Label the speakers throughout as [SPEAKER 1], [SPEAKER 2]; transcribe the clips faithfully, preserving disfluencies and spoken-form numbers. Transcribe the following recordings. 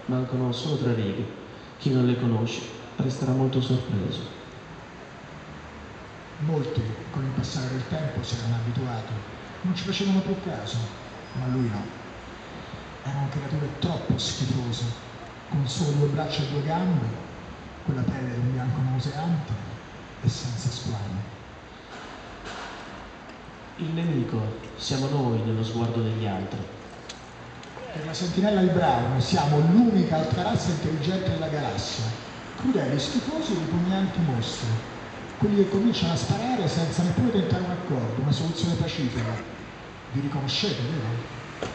[SPEAKER 1] Mancano solo tre righe. Chi non le conosce resterà molto sorpreso.
[SPEAKER 2] Molti, con il passare del tempo, si erano abituati. Non ci facevano più caso, ma lui no. Erano creature troppo schifose, con solo due braccia e due gambe, quella pelle d'un bianco nauseante e senza squame.
[SPEAKER 1] Il nemico siamo noi nello sguardo degli altri.
[SPEAKER 2] Per la sentinella di Brown siamo l'unica altra razza intelligente della galassia. Crudeli, schifosi e ripugnanti mostri. Quelli che cominciano a sparare senza neppure tentare un accordo, una soluzione pacifica. Vi riconoscete, vero?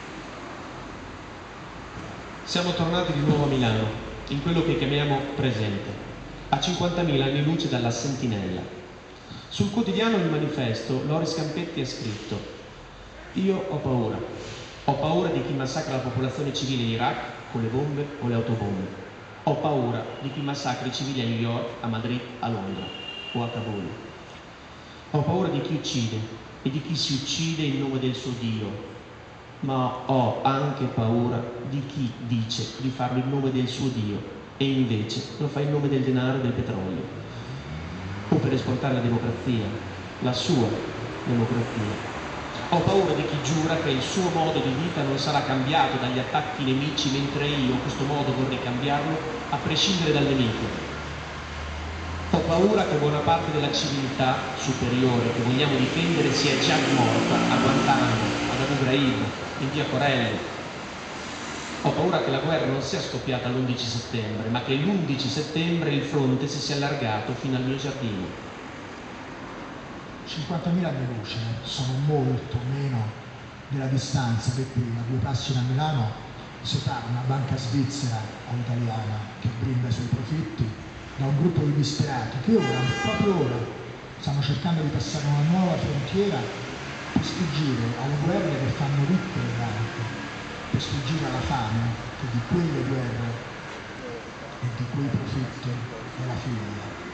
[SPEAKER 1] Siamo tornati di nuovo a Milano, in quello che chiamiamo presente, a cinquantamila anni luce dalla sentinella. Sul quotidiano Il Manifesto Loris Campetti ha scritto: io ho paura, ho paura di chi massacra la popolazione civile in Iraq con le bombe o le autobombe, ho paura di chi massacra i civili a New York, a Madrid, a Londra o a Kabul, ho paura di chi uccide e di chi si uccide in nome del suo Dio, ma ho anche paura di chi dice di farlo in nome del suo Dio e invece lo fa in nome del denaro e del petrolio, o per esportare la democrazia, la sua democrazia. Ho paura di chi giura che il suo modo di vita non sarà cambiato dagli attacchi nemici, mentre io questo modo vorrei cambiarlo a prescindere dal nemico. Ho paura che buona parte della civiltà superiore che vogliamo difendere sia già morta a Guantanamo, ad Abu Ghraib, in via Corelli. Ho paura che la guerra non sia scoppiata l'undici settembre, ma che l'undici settembre il fronte si sia allargato fino al mio giardino.
[SPEAKER 2] cinquantamila anni luce sono molto meno della distanza che qui, a due passi da Milano, separa una banca svizzera o italiana che brinda sui profitti da un gruppo di disperati che ora, proprio ora, stanno cercando di passare una nuova frontiera per sfuggire alle guerre che fanno ricche le banche, per sfuggire alla fame che di quelle guerre e di quei profitti è la figlia.